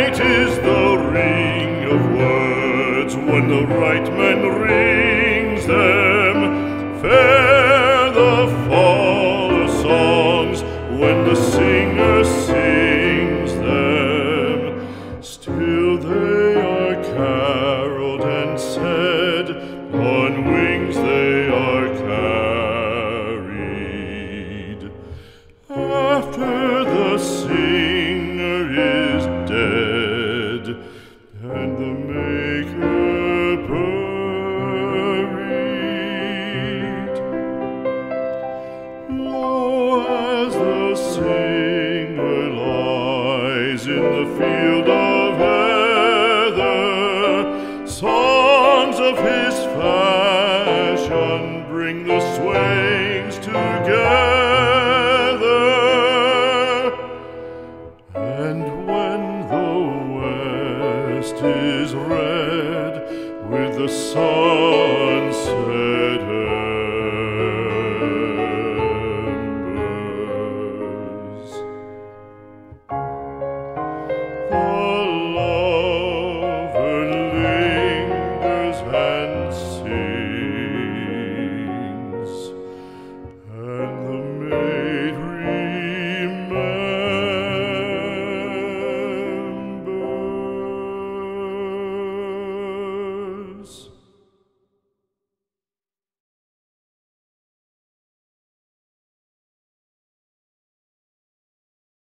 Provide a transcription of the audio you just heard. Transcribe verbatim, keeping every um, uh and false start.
Sweet is the ring of words when the right man rings them. Fair the fall of songs when the singer sings them. Still they are caroled and said, on wings they are carried. After the singer is dead and the maker buried, lo, as the singer lies in the field of heather, songs of his fashion bring the swains together. And when the west is red with the sun